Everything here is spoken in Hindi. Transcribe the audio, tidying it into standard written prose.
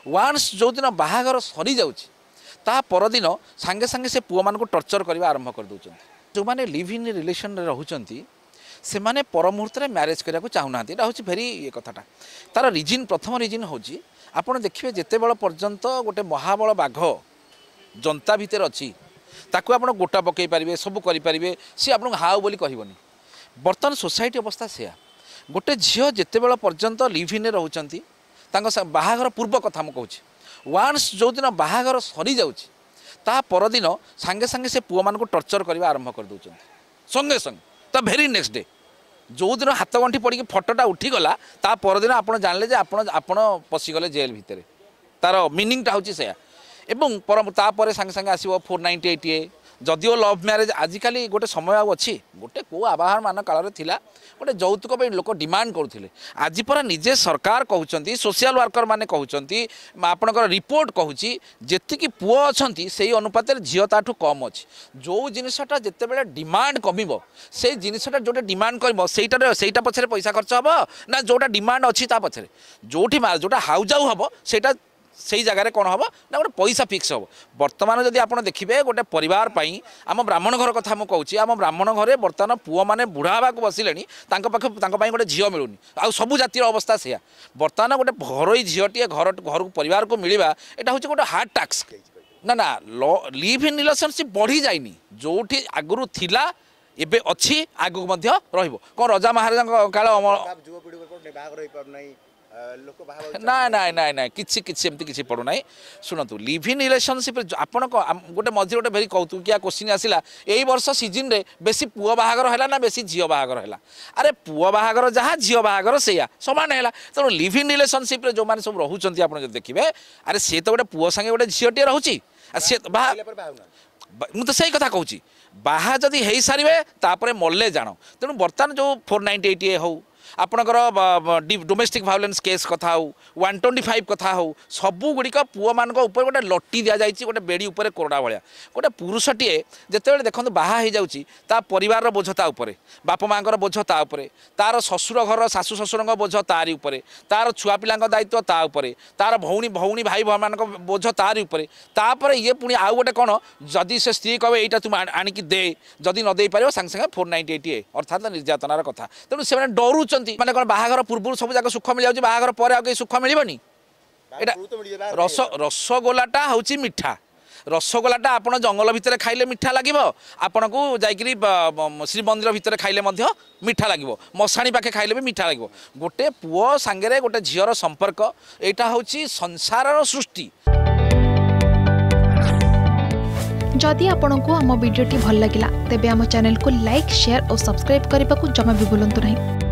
वान्स जो दिन बाहागर सरी जाउछि ता परदिन सांगे सांगे से पुआ मान को टर्चर करवा आरंभ कर दउछन। जो माने लिव इन रिलेशन रे रहउछंती से माने पर मुहूर्त रे मैरिज करिया को चाहू नांती। एटा होछि भेरी ये कथाटा तार रीजन प्रथम रीजन होछि आपण देखिबे जेते बेल पर्यंत गोटे महाबल बाघ जनता भितर अच्छी ताकू आप गोटा पकई पारे सब करें सी आप हाउ बोली कहबनी। बर्तमान सोसाइटी अवस्था से गोटे झील जिते बेल पर्यंत लिव इन रोचंती बाहागर पूर्व कथा मुझे कहूँ वान्स जो दिन बाहागर सरी जाउछि ता परदिन सांगे सांगे से पुआ मान को टर्चर करवा आरंभ कर दउछन संगे संगे ता भेरी नेक्स्ट डे जो दिन हाथ गंठी पड़ी फटोटा उठीगला ता परदिन आपड़ जानले जे आपण पशिगले जेल भितर तार मीनिंगटा होछि से एवं तापर सांगे सांगे आसो 498A जदिओ लव मैरिज आजिकल गोटे समय अच्छी गोटे को आबाहन मान काल थिला गोटे यौतुक लोक डिमांड करुले आज पर निजे सरकार कहते सोशल वर्कर माने कहते आपणकर रिपोर्ट कहूँ जी पुओ अच्छा से अनुपात झील ताठू कम अच्छी जो जिनटा जिते डिमांड कम से जिनटा जो डिमांड कर पछरे पैसा खर्च हम ना जोटा डिमांड अच्छी पछरे जोटी जोटा हाउजाऊ हम सेटा से जगार कौन हम ना गोटे पैसा फिक्स हम। बर्तमान जदि आप देखिए गोटे परिवार आम ब्राह्मण घर कथा मुझे कहूँ आम ब्राह्मण घरे बर्तमान पुओ मैंने बुढ़ा हाँ बसिले गोटे झील मिलूनी आ सबू जातिर अवस्था से बर्तमान गोटे घरोई झीलटे घर को परिवार को मिलवा यहाँ हूँ गोटे हार्ड टास्क ना ना लिव इन रिलेशनशिप बढ़ी जाइनी जोठी आगुरी थिला एबे अच्छी आगु कौन रजा महाराजा काल ना ना ना ना किसी किसी एमती किसी पड़ूना शुणु लिव इन रिलेशनशिप आपण गोटे मझे गोटे भेरी कौतुकिया क्वेश्चन आसला यही वर्ष सीजन रे बेसी पुओ बाहागर है ना बेसी झील बाहागर है। अरे पुओ बाहागर जहाँ झील बाहागर से सामान है तेणु लिव इन रिलेशनशिप जो मैंने सब रोचे आप देखिए अरे सी तो गोटे पुओ संगे गोटे झीलटे रोचे मुझे तो सही कथा कहूँ बाहा जदि हो सारे तापर मल्ले जान तेणु बर्तमान जो 498A हो आपणकर डोमेस्टिक वायलेंस केस कथा हो 125 कथा हो सबू गुड़िक पुओ मान गोटे लटी दि जाए गोटे बेड़ी उपर कोरडा भाया गोटे पुरुषटीए जिते देखो बाहा हो जाऊँगी ता परिवार बोझ ता उपरे बाप माँ बोझ ता उपरे तार ससुर घर शाशु ससुर बोझ तारी उपरे तार छुआ पिला दायित्व ता उपरे तार भौणी भौणी भाई मान बोझ तारी उपरे तापर ये पुणी आउ गोटे कौन जदि से स्त्री कहे यहाँ तुम आणिकी दे जदि न दे पार सांगे सांगे 498A अर्थात निर्यातनार कथा तेणु से डरुच माने कौन बाहागर पूर्व सब जाक सुख मिल जाए बाहागर पर आगे सुख मिलबनी रसगोलाटा हूँ मिठा रसगोलाटा आप जंगल भितर खाइले मिठा लगे आपन को जाकि श्रीमंदिर भितर खाइले मिठा लगे मशाणी पाखे खाइले भी मिठा लगे गोटे पुओ सांगे गोटे झीर संपर्क यहाँ हूँ संसार सृष्टि। जदि आपंक आम भिडी भल लगा तेब आम चैनल को लाइक शेयर और सब्सक्राइब करने को जमा भी भूलु नहीं।